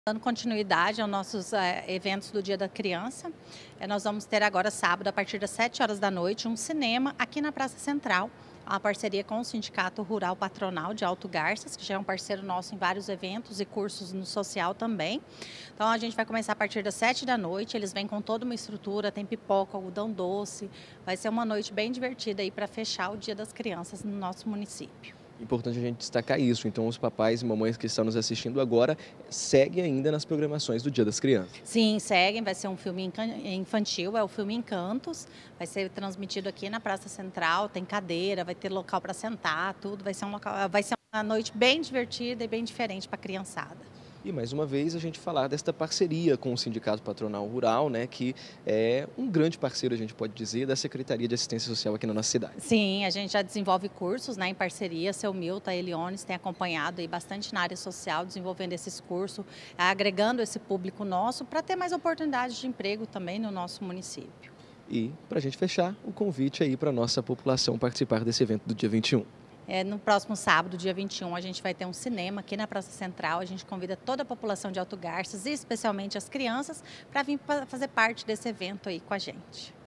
Dando continuidade aos nossos eventos do Dia da Criança, nós vamos ter agora sábado, a partir das 7 horas da noite, um cinema aqui na Praça Central, uma parceria com o Sindicato Rural Patronal de Alto Garças, que já é um parceiro nosso em vários eventos e cursos no social também. Então a gente vai começar a partir das 7 da noite, eles vêm com toda uma estrutura, tem pipoca, algodão doce, vai ser uma noite bem divertida aí para fechar o Dia das Crianças no nosso município. Importante a gente destacar isso, então os papais e mamães que estão nos assistindo agora seguem ainda nas programações do Dia das Crianças. Sim, seguem, vai ser um filme infantil, é o filme Encantos, vai ser transmitido aqui na Praça Central, tem cadeira, vai ter local para sentar, tudo, vai ser uma noite bem divertida e bem diferente para a criançada. E mais uma vez a gente falar desta parceria com o Sindicato Patronal Rural, né, que é um grande parceiro, a gente pode dizer, da Secretaria de Assistência Social aqui na nossa cidade. Sim, a gente já desenvolve cursos, né, em parceria, seu Milton, a Eliones tem acompanhado aí bastante na área social, desenvolvendo esses cursos, agregando esse público nosso para ter mais oportunidades de emprego também no nosso município. E, para a gente fechar, o convite aí para a nossa população participar desse evento do dia 21. No próximo sábado, dia 21, a gente vai ter um cinema aqui na Praça Central. A gente convida toda a população de Alto Garças, e especialmente as crianças, para vir fazer parte desse evento aí com a gente.